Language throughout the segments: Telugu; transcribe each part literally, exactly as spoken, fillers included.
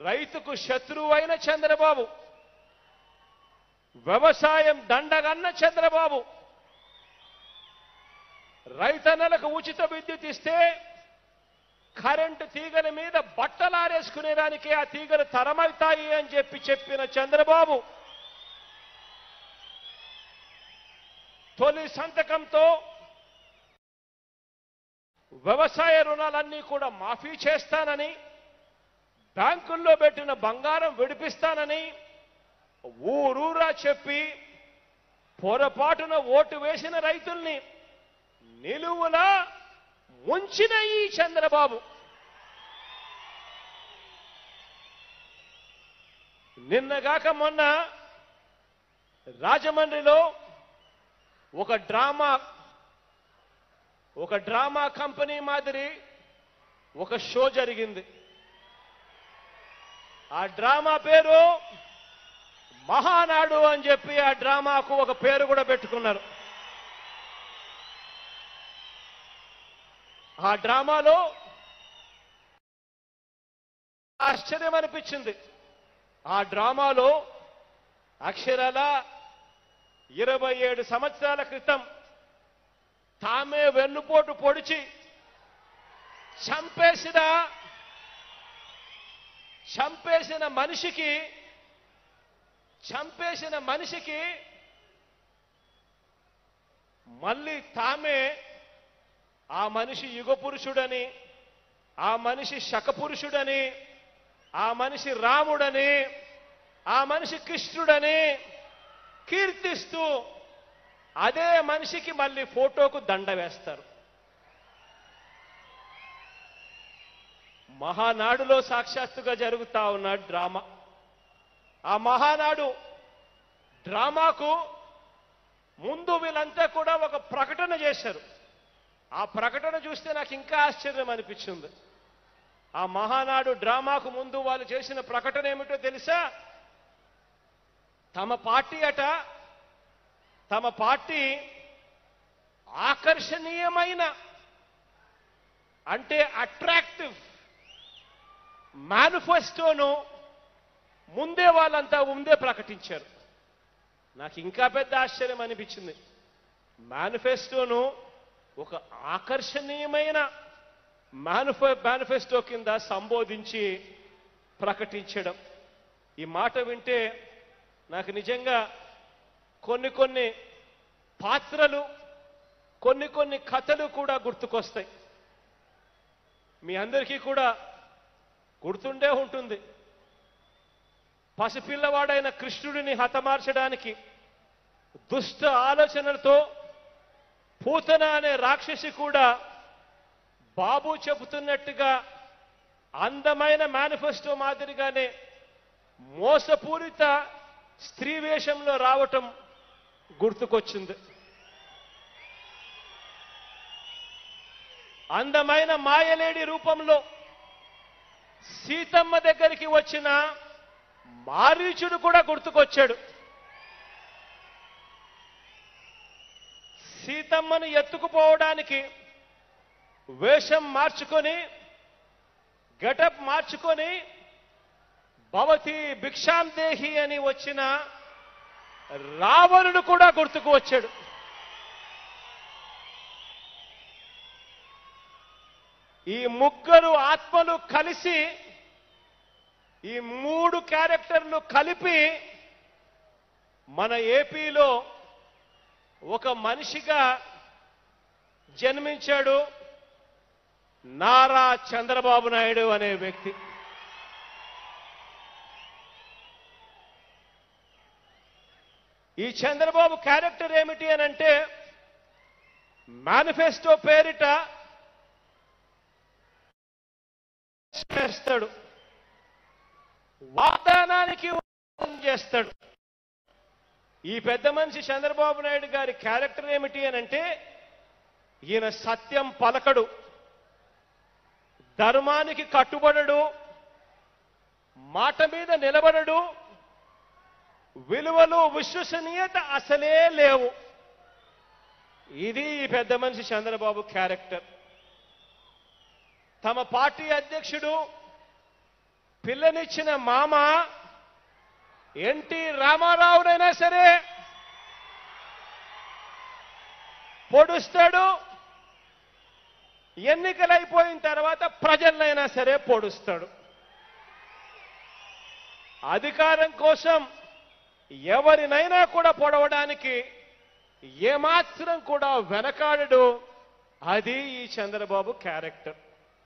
రైతుకు శత్రువైన చంద్రబాబు, వ్యవసాయం దండగన్న చంద్రబాబు, రైతన్నలకు ఉచిత విద్యుత్ ఇస్తే కరెంటు తీగల మీద బట్టలారేసుకునేదానికి ఆ తీగలు తరమవుతాయి అని చెప్పి చెప్పిన చంద్రబాబు తొలి సంతకంతో వ్యవసాయ రుణాలన్నీ కూడా మాఫీ చేస్తానని, బ్యాంకుల్లో పెట్టిన బంగారం విడిపిస్తానని ఊరూరా చెప్పి పొరపాటున ఓటు వేసిన రైతుల్ని నిలువులా ముంచిన ఈ చంద్రబాబు నిన్నగాక మొన్న రాజమండ్రిలో ఒక డ్రామా ఒక డ్రామా కంపెనీ మాదిరి ఒక షో జరిగింది. ఆ డ్రామా పేరు మహానాడు అని చెప్పి ఆ డ్రామాకు ఒక పేరు కూడా పెట్టుకున్నారు. ఆ డ్రామాలో ఆశ్చర్యం అనిపించింది. ఆ డ్రామాలో అక్షరాల ఇరవై ఏడు సంవత్సరాల క్రితం తామే వెన్నుపోటు పొడిచి చంపేసిన చంపేసిన మనిషికి చంపేసిన మనిషికి మళ్ళీ తామే ఆ మనిషి యుగ పురుషుడని, ఆ మనిషి శకపురుషుడని, ఆ మనిషి రాముడని, ఆ మనిషి కృష్ణుడని కీర్తిస్తూ అదే మనిషికి మళ్ళీ ఫోటోకు దండ వేస్తారు. మహానాడులో సాక్షాత్తుగా జరుగుతా ఉన్న డ్రామా. ఆ మహానాడు డ్రామాకు ముందు వీళ్ళంతా కూడా ఒక ప్రకటన చేశారు. ఆ ప్రకటన చూస్తే నాకు ఇంకా ఆశ్చర్యం అనిపించింది. ఆ మహానాడు డ్రామాకు ముందు వాళ్ళు చేసిన ప్రకటన ఏమిటో తెలుసా? తమ పార్టీ అట తమ పార్టీ ఆకర్షణీయమైన అంటే అట్రాక్టివ్ మేనిఫెస్టోను ముందే వాళ్ళంతా ముందే ప్రకటించారు. నాకు ఇంకా పెద్ద ఆశ్చర్యం అనిపించింది. మేనిఫెస్టోను ఒక ఆకర్షణీయమైన మేనిఫె మేనిఫెస్టో కింద సంబోధించి ప్రకటించడం. ఈ మాట వింటే నాకు నిజంగా కొన్ని కొన్ని పాత్రలు, కొన్ని కొన్ని కథలు కూడా గుర్తుకొస్తాయి. మీ అందరికీ కూడా గుర్తుండే ఉంటుంది. పసిపిల్లవాడైన కృష్ణుడిని హతమార్చడానికి దుష్ట ఆలోచనలతో పూతన అనే రాక్షసి కూడా బాబు చెబుతున్నట్టుగా అందమైన మేనిఫెస్టో మాదిరిగానే మోసపూరిత స్త్రీ వేషంలో రావటం గుర్తుకొచ్చింది. అందమైన మాయలేడి రూపంలో సీతమ్మ దగ్గరికి వచ్చిన మారీచుడు కూడా గుర్తుకొచ్చాడు. సీతమ్మను ఎత్తుకుపోవడానికి వేషం మార్చుకొని గెటప్ మార్చుకొని భవతి భిక్షాందేహి అని వచ్చిన రావణుడు కూడా గుర్తుకు వచ్చాడు. ఈ ముగ్గురు ఆత్మలు కలిసి, ఈ మూడు క్యారెక్టర్లు కలిపి మన ఏపీలో ఒక మనిషిగా జన్మించాడు నారా చంద్రబాబు నాయుడు అనే వ్యక్తి. ఈ చంద్రబాబు క్యారెక్టర్ ఏమిటి అని అంటే, మేనిఫెస్టో పేరిట చేస్తాడు, వాగ్దానానికి చేస్తాడు. ఈ పెద్ద మనిషి చంద్రబాబు నాయుడు గారి క్యారెక్టర్ ఏమిటి అని అంటే, ఈయన సత్యం పలకడు, ధర్మానికి కట్టుబడడు, మాట మీద నిలబడడు, విలువలు విశ్వసనీయత అసలే లేవు. ఇది ఈ పెద్ద మనిషి చంద్రబాబు క్యారెక్టర్. తమ పార్టీ అధ్యక్షుడు పిల్లనిచ్చిన మామ ఎన్టీ రామారావునైనా సరే పొడుస్తాడు, ఎన్నికలైపోయిన తర్వాత ప్రజలనైనా సరే పొడుస్తాడు. అధికారం కోసం ఎవరినైనా కూడా పొడవడానికి ఏమాత్రం కూడా వెనకాడడు. అది ఈ చంద్రబాబు క్యారెక్టర్.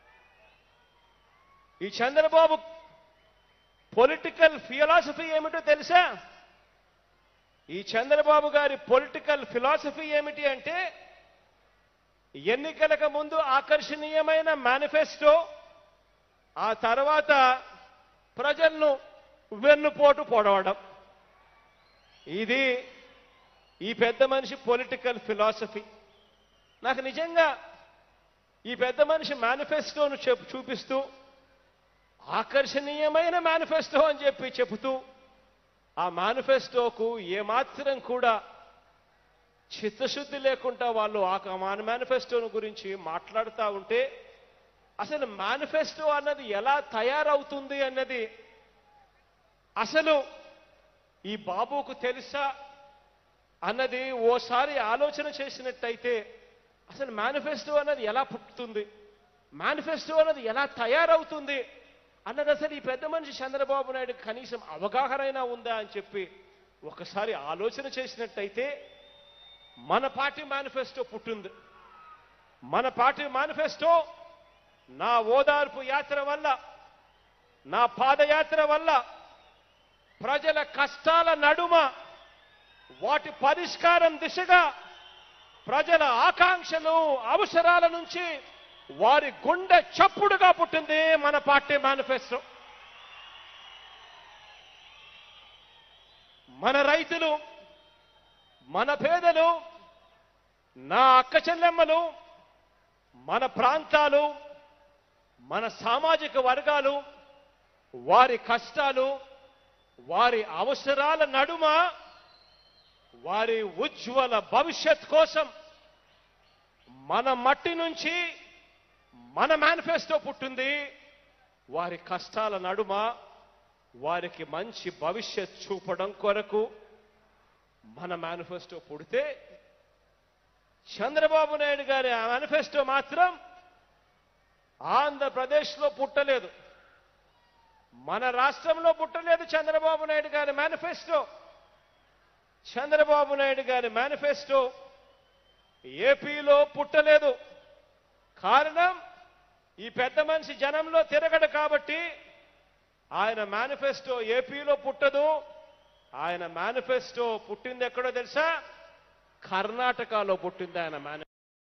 ఈ చంద్రబాబు పొలిటికల్ ఫిలాసఫీ ఏమిటో తెలుసా? ఈ చంద్రబాబు గారి పొలిటికల్ ఫిలాసఫీ ఏమిటి అంటే, ఎన్నికలకు ముందు ఆకర్షణీయమైన మేనిఫెస్టో, ఆ తర్వాత ప్రజలను వెన్నుపోటు పొడవడం. ఇది ఈ పెద్ద మనిషి పొలిటికల్ ఫిలాసఫీ. నాకు నిజంగా ఈ పెద్ద మనిషి మేనిఫెస్టోను చెప్పు చూపిస్తూ ఆకర్షణీయమైన మేనిఫెస్టో అని చెప్పి చెబుతూ ఆ మేనిఫెస్టోకు ఏమాత్రం కూడా చిత్తశుద్ధి లేకుండా వాళ్ళు ఆ మేనిఫెస్టోను గురించి మాట్లాడుతూ ఉంటే, అసలు మేనిఫెస్టో అన్నది ఎలా తయారవుతుంది అన్నది అసలు ఈ బాబుకు తెలుసా అన్నది ఓసారి ఆలోచన చేసినట్టయితే, అసలు మేనిఫెస్టో అన్నది ఎలా పుట్టుతుంది, మేనిఫెస్టో అన్నది ఎలా తయారవుతుంది అన్నది అసలు ఈ పెద్ద మనిషి చంద్రబాబు నాయుడు కనీసం అవగాహన ఉందా అని చెప్పి ఒకసారి ఆలోచన చేసినట్టయితే, మన పార్టీ మేనిఫెస్టో పుట్టింది. మన పార్టీ మేనిఫెస్టో నా ఓదార్పు యాత్ర వల్ల, నా పాదయాత్ర వల్ల ప్రజల కష్టాల నడుమ వాటి పరిష్కారం దిశగా, ప్రజల ఆకాంక్షలు అవసరాల నుంచి వారి గుండె చప్పుడుగా పుట్టింది మన పార్టీ మేనిఫెస్టో. మన రైతులు, మన పేదలు, నా అక్క చెల్లెమ్మలు, మన ప్రాంతాలు, మన సామాజిక వర్గాలు, వారి కష్టాలు, వారి అవసరాల నడుమ వారి ఉజ్వల భవిష్యత్ కోసం మన మట్టి నుంచి మన మేనిఫెస్టో పుట్టింది. వారి కష్టాల నడుమ వారికి మంచి భవిష్యత్ చూపడం కొరకు మన మేనిఫెస్టో పుడితే, చంద్రబాబు నాయుడు గారి ఆ మేనిఫెస్టో మాత్రం ఆంధ్రప్రదేశ్లో పుట్టలేదు, మన రాష్ట్రంలో పుట్టలేదు. చంద్రబాబు నాయుడు గారి మేనిఫెస్టో చంద్రబాబు నాయుడు గారి మేనిఫెస్టో ఏపీలో పుట్టలేదు. కారణం, ఈ పెద్ద మనిషి జనంలో తిరగడు కాబట్టి ఆయన మేనిఫెస్టో ఏపీలో పుట్టదు. ఆయన మేనిఫెస్టో పుట్టింది ఎక్కడో తెలుసా? కర్ణాటకలో పుట్టింది ఆయన మేనిఫెస్టో.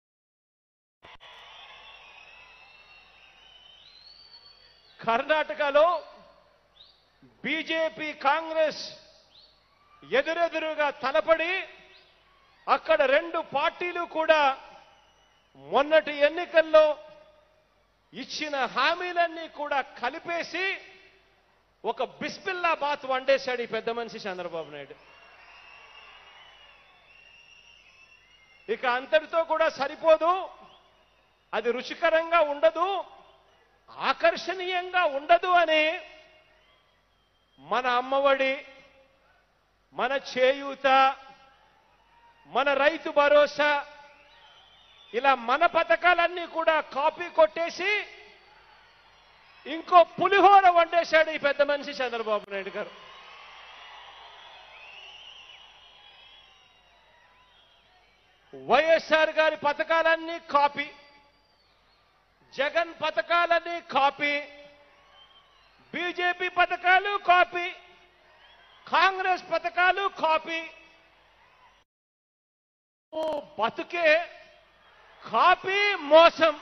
కర్ణాటకలో బీజేపీ కాంగ్రెస్ ఎదురెదురుగా తలపడి అక్కడ రెండు పార్టీలు కూడా మొన్నటి ఎన్నికల్లో ఇచ్చిన హామీలన్నీ కూడా కలిపేసి ఒక బిస్మిల్లా బాత్ వండేశాడు ఈ పెద్ద మనిషి చంద్రబాబు నాయుడు. ఇక అంతటితో కూడా సరిపోదు, అది రుచికరంగా ఉండదు, ఆకర్షణీయంగా ఉండదు అని మన అమ్మఒడి, మన చేయూత, మన రైతు భరోసా, ఇలా మన పథకాలన్నీ కూడా కాపీ కొట్టేసి ఇంకో పులిహోర వండేశాడు ఈ పెద్ద మనిషి చంద్రబాబు నాయుడు గారు. వైఎస్ఆర్ గారి పథకాలన్నీ కాపీ, జగన్ పథకాలన్నీ కాపీ, బీజేపీ పథకాలు కాపీ, కాంగ్రెస్ పథకాలు కాపీ. ఓ బతుకే కాపీ, మోసం.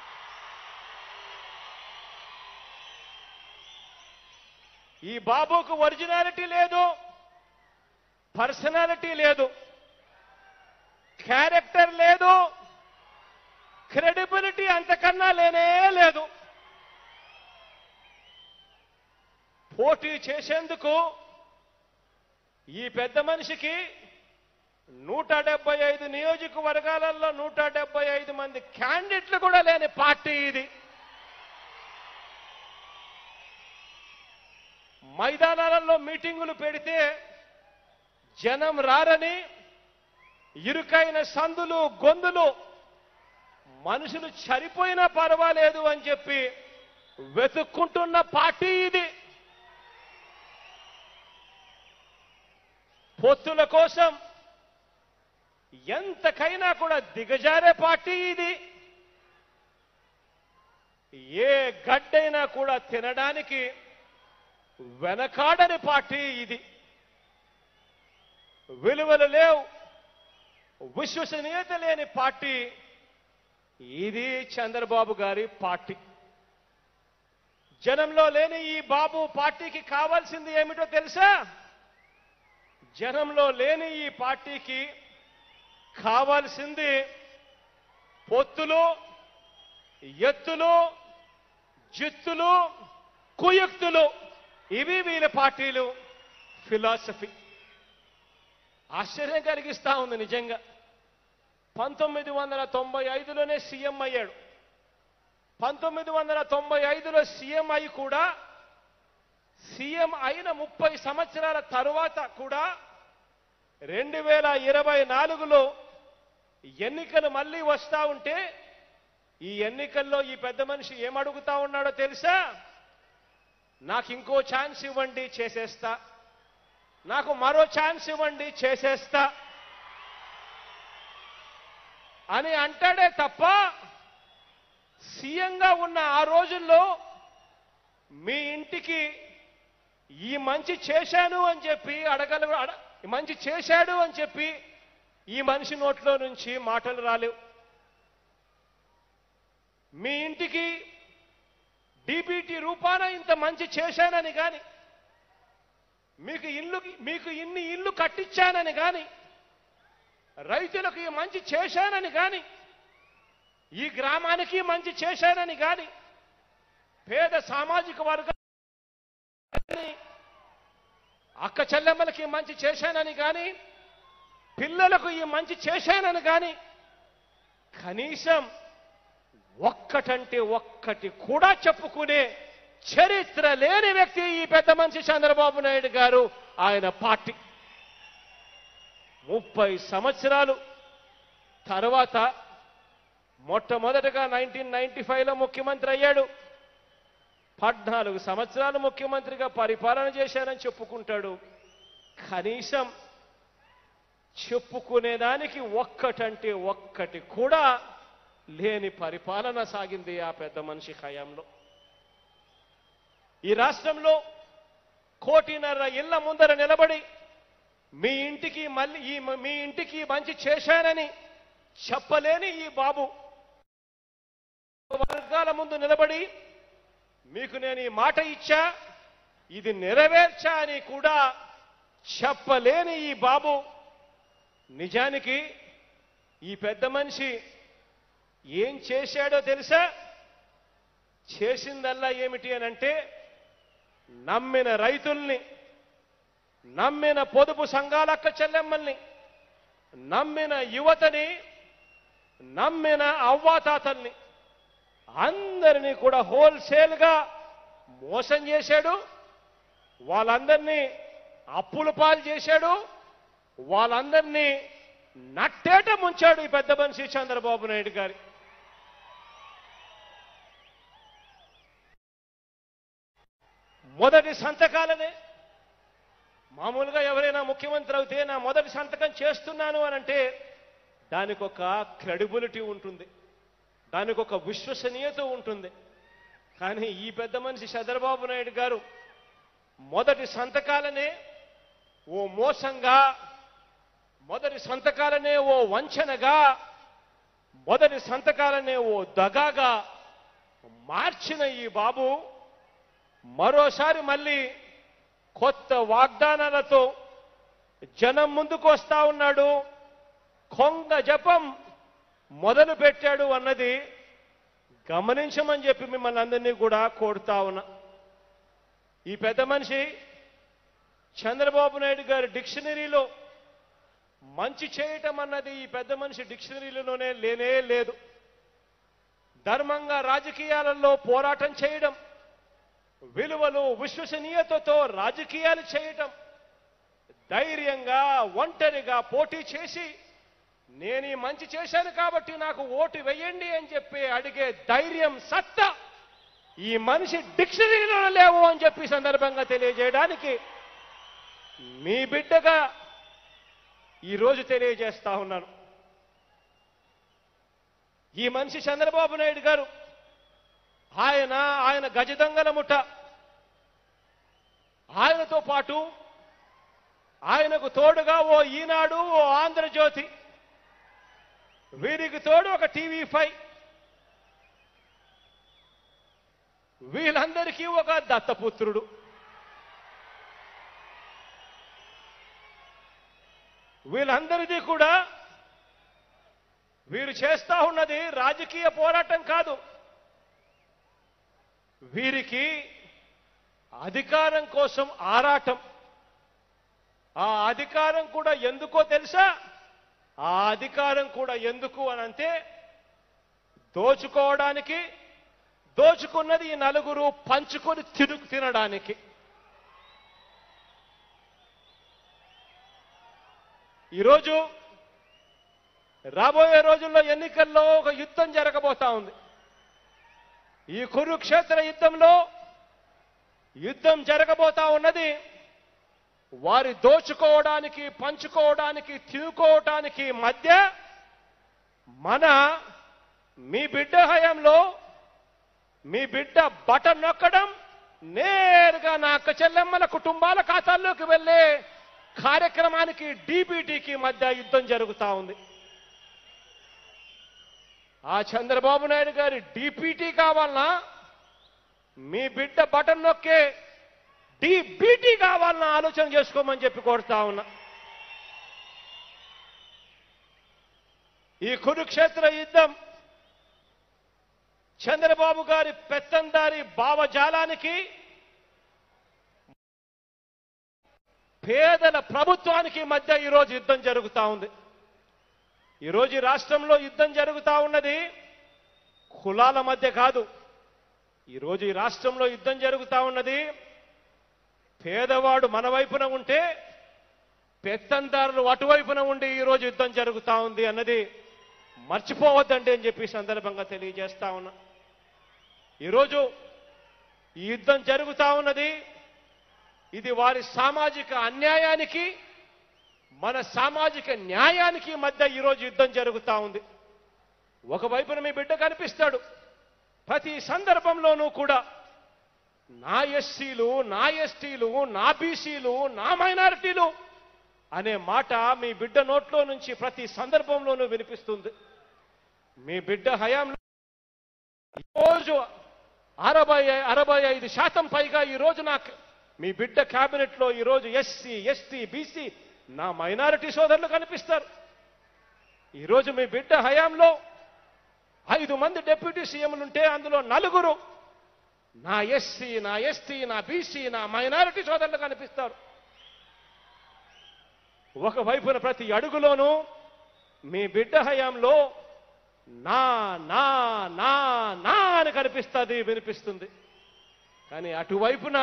ఈ బాబుకు ఒరిజినాలిటీ లేదు, పర్సనాలిటీ లేదు, క్యారెక్టర్ లేదు, క్రెడిబిలిటీ అంతకన్నా లేనే లేదు. పోటీ చేసేందుకు ఈ పెద్ద మనిషికి నూట డెబ్బై ఐదు నియోజకవర్గాలలో నూట డెబ్బై ఐదు మంది క్యాండిడేట్లు కూడా లేని పార్టీ ఇది. మైదానాలలో మీటింగులు పెడితే జనం రారని, ఇరుకైన సందులు గొంతులు మనుషులు చనిపోయినా పర్వాలేదు అని చెప్పి వెతుక్కుంటున్న పార్టీ ఇది. పొత్తుల కోసం ఎంతకైనా కూడా దిగజారే పార్టీ ఇది. ఏ గడ్డైనా కూడా తినడానికి వెనకాడని పార్టీ ఇది. విలువలు లేవు, విశ్వసనీయత లేని పార్టీ ఇది చంద్రబాబు గారి పార్టీ. జనంలో లేని ఈ బాబు పార్టీకి కావాల్సింది ఏమిటో తెలుసా? జనంలో లేని ఈ పార్టీకి కావాల్సింది పొత్తులు, ఎత్తులు, జిత్తులు, కుయుక్తులు. ఇవి వీళ్ళ పార్టీలు ఫిలాసఫీ. ఆశ్చర్యం కలిగిస్తా ఉంది నిజంగా. పంతొమ్మిది వందల తొంభై ఐదులోనే సీఎం అయ్యాడు. పంతొమ్మిది వందల తొంభై ఐదులో సీఎం అయి కూడా సీఎం అయిన ముప్పై సంవత్సరాల తరువాత కూడా రెండు వేల ఇరవై నాలుగులో ఎన్నికలు మళ్ళీ వస్తా ఉంటే ఈ ఎన్నికల్లో ఈ పెద్ద మనిషి ఏమడుగుతా ఉన్నాడో తెలుసా? నాకు ఇంకో ఛాన్స్ ఇవ్వండి చేసేస్తా, నాకు మరో ఛాన్స్ ఇవ్వండి చేసేస్తా అని అంటాడే తప్ప, సీఎంగా ఉన్న ఆ రోజుల్లో మీ ఇంటికి ఈ మంచి చేశాను అని చెప్పి అడగల మంచి చేశాడు అని చెప్పి ఈ మనిషి నోట్లో నుంచి మాటలు రాలేవు. మీ ఇంటికి డీబీటీ రూపాన ఇంత మంచి చేశానని కానీ, మీకు ఇల్లు మీకు ఇన్ని ఇల్లు కట్టించానని కానీ, రైతులకు ఈ మంచి చేశానని కానీ, ఈ గ్రామానికి మంచి చేశానని కానీ, పేద సామాజిక వర్గాన్ని అక్క చెల్లెమ్మలకి మంచి చేశానని కానీ, పిల్లలకు ఈ మంచి చేశానని కానీ కనీసం ఒక్కటంటే ఒక్కటి కూడా చెప్పుకునే చరిత్ర లేని వ్యక్తి ఈ పెద్ద మనిషి చంద్రబాబు నాయుడు గారు, ఆయన పార్టీ. ముప్పై సంవత్సరాలు తర్వాత మొట్టమొదటగా నైన్టీన్ నైన్టీ ఫైవ్ లో ముఖ్యమంత్రి అయ్యాడు. పద్నాలుగు సంవత్సరాలు ముఖ్యమంత్రిగా పరిపాలన చేశారని చెప్పుకుంటాడు. కనీసం చెప్పుకునేదానికి ఒక్కటంటే ఒక్కటి కూడా లేని పరిపాలన సాగింది ఆ పెద్ద మనిషి హయాంలో. ఈ రాష్ట్రంలో కోటిన్నర ఇళ్ల ముందర నిలబడి మీ ఇంటికి మళ్ళీ ఈ మీ ఇంటికి మంచి చేశానని చెప్పలేని ఈ బాబు వర్గాల ముందు నిలబడి మీకు నేను ఈ మాట ఇచ్చా, ఇది నెరవేర్చా అని కూడా చెప్పలేని ఈ బాబు, నిజానికి ఈ పెద్ద మనిషి ఏం చేశాడో తెలుసా? చేసిందల్లా ఏమిటి అనంటే, నమ్మిన రైతుల్ని, నమ్మిన పొదుపు సంఘాలక్క చెల్లెమ్మల్ని, నమ్మిన యువతని, నమ్మిన అవ్వాతాతల్ని అందరినీ కూడా హోల్సేల్ గా మోసం చేశాడు. వాళ్ళందరినీ అప్పుల పాలు చేశాడు. వాళ్ళందరినీ నట్టేట ముంచాడు ఈ పెద్ద మనిషి చంద్రబాబు నాయుడు గారి. మొదటి సంతకాలనే మామూలుగా ఎవరైనా ముఖ్యమంత్రి అవుతే నా మొదటి సంతకం చేస్తున్నాను అని అంటే దానికి ఒక క్రెడిబిలిటీ ఉంటుంది, దానికి ఒక విశ్వసనీయత ఉంటుంది. కానీ ఈ పెద్ద మనిషి చంద్రబాబు నాయుడు గారు మొదటి సంతకాలనే ఓ మోసంగా, మొదటి సంతకాలనే ఓ వంచనగా, మొదటి సంతకాలనే ఓ దగాగా మార్చిన ఈ బాబు మరోసారి మళ్ళీ కొత్త వాగ్దానాలతో జనం ముందుకు వస్తా ఉన్నాడు. కొంగ జపం మొదలు పెట్టాడు అన్నది గమనించమని చెప్పి మిమ్మల్ని అందరినీ కూడా కోరుతా ఉన్నా. ఈ పెద్ద మనిషి చంద్రబాబు నాయుడు గారి డిక్షనరీలో మంచి చేయటం అన్నది ఈ పెద్ద మనిషి డిక్షనరీలోనే లేనే లేదు. ధర్మంగా రాజకీయాలలో పోరాటం చేయడం, విలువలు విశ్వసనీయతతో రాజకీయాలు చేయటం, ధైర్యంగా ఒంటరిగా పోటీ చేసి నేను ఈ మంచి చేశాను కాబట్టి నాకు ఓటు వేయండి అని చెప్పి అడిగే ధైర్యం, సత్తా ఈ మనిషి డిక్షనరీలో లేవు అని చెప్పి సందర్భంగా తెలియజేయడానికి మీ బిడ్డగా ఈరోజు తెలియజేస్తా ఉన్నాను. ఈ మనిషి చంద్రబాబు నాయుడు గారు, ఆయన ఆయన గజదంగల ముఠ, ఆయనతో పాటు ఆయనకు తోడుగా ఓ ఈనాడు, ఓ ఆంధ్రజ్యోతి, వీరికి తోడు ఒక టీవీ ఫైవ్, వీళ్ళందరికీ ఒక దత్తపుత్రుడు. వీళ్ళందరిది కూడా వీరు చేస్తా ఉన్నది రాజకీయ పోరాటం కాదు. వీరికి అధికారం కోసం ఆరాటం. ఆ అధికారం కూడా ఎందుకో తెలుసా? ఆ అధికారం కూడా ఎందుకు అనంటే దోచుకోవడానికి, దోచుకున్నది ఈ నలుగురు పంచుకొని తిను తినడానికి. ఈరోజు రాబోయే రోజుల్లో ఎన్నికల్లో ఒక యుద్ధం జరగబోతా ఉంది. ఈ కురుక్షేత్ర యుద్ధంలో యుద్ధం జరగబోతా ఉన్నది వారి దోచుకోవడానికి, పంచుకోవడానికి, తినుకోవడానికి మధ్య. మన మీ బిడ్డ హయాంలో మీ బిడ్డ బటన్ నొక్కడం, నేరుగా నా అక్క చెల్లెమ్మల కుటుంబాల ఖాతాల్లోకి వెళ్లే కార్యక్రమానికి, డీబీటీకి మధ్య యుద్ధం జరుగుతా ఉంది. ఆ చంద్రబాబు నాయుడు గారి డీపీటీ కావాలన్నా, మీ బిడ్డ బటన్ నొక్కే డీబీటీ కావాలన్నా ఆలోచన చేసుకోమని చెప్పి కోరుతా ఉన్నా. ఈ కురుక్షేత్ర యుద్ధం చంద్రబాబు గారి పెత్తందారి భావజాలానికి, పేదల ప్రభుత్వానికి మధ్య ఈరోజు యుద్ధం జరుగుతా ఉంది. ఈరోజు ఈ రాష్ట్రంలో యుద్ధం జరుగుతా ఉన్నది కులాల మధ్య కాదు. ఈరోజు ఈ రాష్ట్రంలో యుద్ధం జరుగుతా ఉన్నది పేదవాడు మన వైపున ఉంటే పెత్తందారులు అటువైపున ఉండి ఈరోజు యుద్ధం జరుగుతా ఉంది అన్నది మర్చిపోవద్దండి అని చెప్పి సందర్భంగా తెలియజేస్తా ఉన్నా. ఈరోజు ఈ యుద్ధం జరుగుతా ఉన్నది ఇది వారి సామాజిక అన్యాయానికి, మన సామాజిక న్యాయానికి మధ్య ఈరోజు యుద్ధం జరుగుతా ఉంది. ఒకవైపున మీ బిడ్డ కనిపిస్తాడు ప్రతి సందర్భంలోనూ కూడా నా ఎస్సీలు, నా ఎస్టీలు, నా బీసీలు, నా మైనారిటీలు అనే మాట మీ బిడ్డ నోట్లో నుంచి ప్రతి సందర్భంలోనూ వినిపిస్తుంది. మీ బిడ్డ హయాంలో ఈరోజు అరవై అరవై ఐదు శాతం పైగా ఈరోజు నాకు మీ బిడ్డ క్యాబినెట్ లో ఈరోజు ఎస్సీ, ఎస్టీ, బీసీ, నా మైనారిటీ సోదరులు కనిపిస్తారు. ఈరోజు మీ బిడ్డ హయాంలో ఐదు మంది డిప్యూటీ సీఎంలుంటే అందులో నలుగురు నా ఎస్సీ, నా ఎస్టీ, నా బీసీ, నా మైనారిటీ సోదరులు కనిపిస్తారు. ఒకవైపున ప్రతి అడుగులోనూ మీ బిడ్డ హయాంలో నా నా నా నా అని కనిపిస్తుంది, వినిపిస్తుంది. కానీ అటువైపున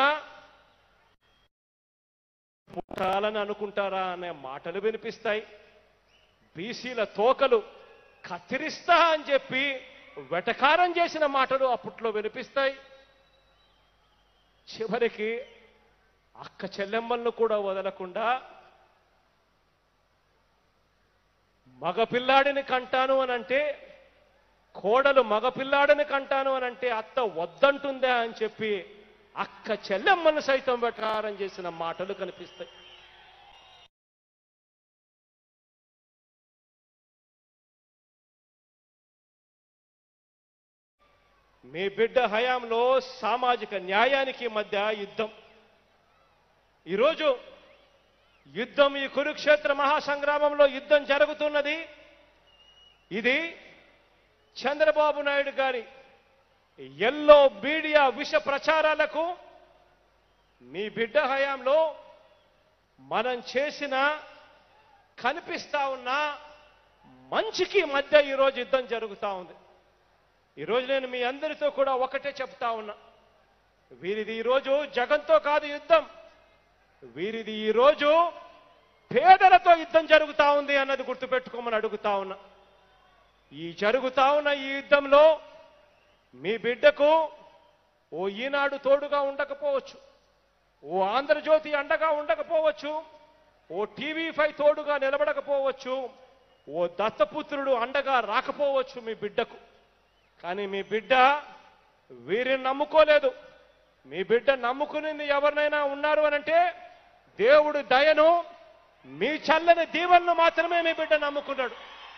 పుట్టాలని అనుకుంటారా అనే మాటలు వినిపిస్తాయి. బీసీల తోకలు కత్తిరిస్తా అని చెప్పి వెటకారం చేసిన మాటలు అప్పట్లో వినిపిస్తాయి. చివరికి అక్క చెల్లెమ్మలను కూడా వదలకుండా మగపిల్లాడిని కంటాను అనంటే, కోడలు మగపిల్లాడిని కంటాను అనంటే అత్త వద్దంటుందా అని చెప్పి అక్క చెల్లెమ్మను సైతం వెటకారం చేసిన మాటలు కనిపిస్తాయి. మీ బిడ్డ హయాంలో సామాజిక న్యాయానికి మధ్య యుద్ధం. ఈరోజు యుద్ధం, ఈ కురుక్షేత్ర మహాసంగ్రామంలో యుద్ధం జరుగుతున్నది. ఇది చంద్రబాబు నాయుడు గారి ఎల్లో మీడియా విష ప్రచారాలకు, మీ బిడ్డ హయాంలో మనం చేసిన కనిపిస్తా ఉన్న మంచికి మధ్య ఈరోజు యుద్ధం జరుగుతూ ఉంది. ఈరోజు నేను మీ అందరితో కూడా ఒకటే చెప్తా ఉన్నా, వీరిది ఈరోజు జగంతో కాదు యుద్ధం, వీరిది ఈరోజు పేదలతో యుద్ధం జరుగుతా ఉంది అన్నది గుర్తుపెట్టుకోమని అడుగుతా ఉన్నా. ఈ జరుగుతా ఉన్న ఈ యుద్ధంలో మీ బిడ్డకు ఓ ఈనాడు తోడుగా ఉండకపోవచ్చు, ఓ ఆంధ్రజ్యోతి అండగా ఉండకపోవచ్చు, ఓ టీవీ ఫైవ్ తోడుగా నిలబడకపోవచ్చు, ఓ దత్తపుత్రుడు అండగా రాకపోవచ్చు మీ బిడ్డకు. కానీ మీ బిడ్డ వీరిని నమ్ముకోలేదు. మీ బిడ్డ నమ్ముకునింది ఎవరినైనా ఉన్నారు అనంటే దేవుడు దయను, మీ చల్లని దీవెనను మాత్రమే మీ బిడ్డ నమ్ముకున్నాడు.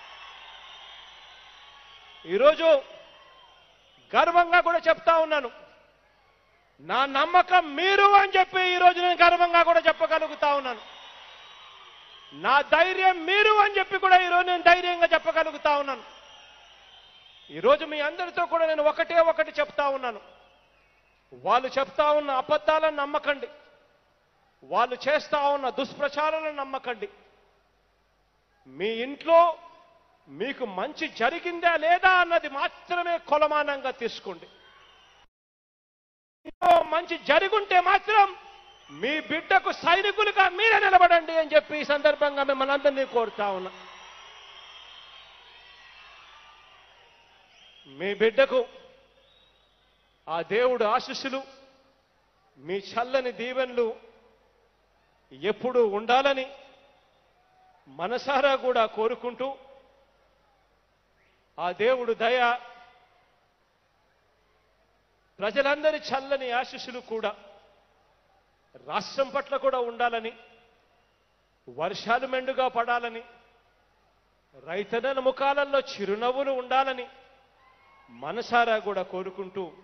ఈరోజు గర్వంగా కూడా చెప్తా ఉన్నాను, నా నమ్మకం మీరు అని చెప్పి ఈరోజు నేను గర్వంగా కూడా చెప్పగలుగుతా ఉన్నాను. నా ధైర్యం మీరు అని చెప్పి కూడా ఈరోజు నేను ధైర్యంగా చెప్పగలుగుతా ఉన్నాను. ఈరోజు మీ అందరితో కూడా నేను ఒకటే ఒకటి చెప్తా ఉన్నాను, వాళ్ళు చెప్తా ఉన్న అబద్ధాలను నమ్మకండి, వాళ్ళు చేస్తా ఉన్న దుష్ప్రచారాలను నమ్మకండి. మీ ఇంట్లో మీకు మంచి జరిగిందా లేదా అన్నది మాత్రమే కొలమానంగా తీసుకోండి. మంచి జరుగుంటే మాత్రం మీ బిడ్డకు సైనికులుగా మీరే నిలబడండి అని చెప్పి ఈ సందర్భంగా మిమ్మల్ని అందరినీ కోరుతా ఉన్నా. మీ బిడ్డకు ఆ దేవుడు ఆశీస్సులు, మీ చల్లని దీవెనలు ఎప్పుడూ ఉండాలని మనసారా కూడా కోరుకుంటూ, ఆ దేవుడు దయ, ప్రజలందరి చల్లని ఆశీస్సులు కూడా రాష్ట్రం పట్ల కూడా ఉండాలని, వర్షాలు మెండుగా పడాలని, రైతన్నల ముఖాలలో చిరునవ్వులు ఉండాలని మనసారా కూడా కోరుకుంటూ